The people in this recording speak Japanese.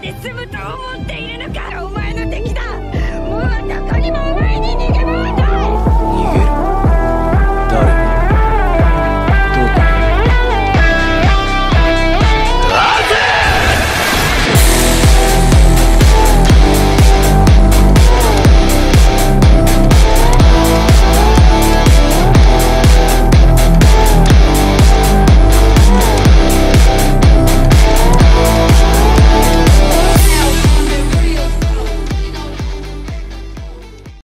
で済むと思っているのか。お前の敵だ。もうどこにもお前に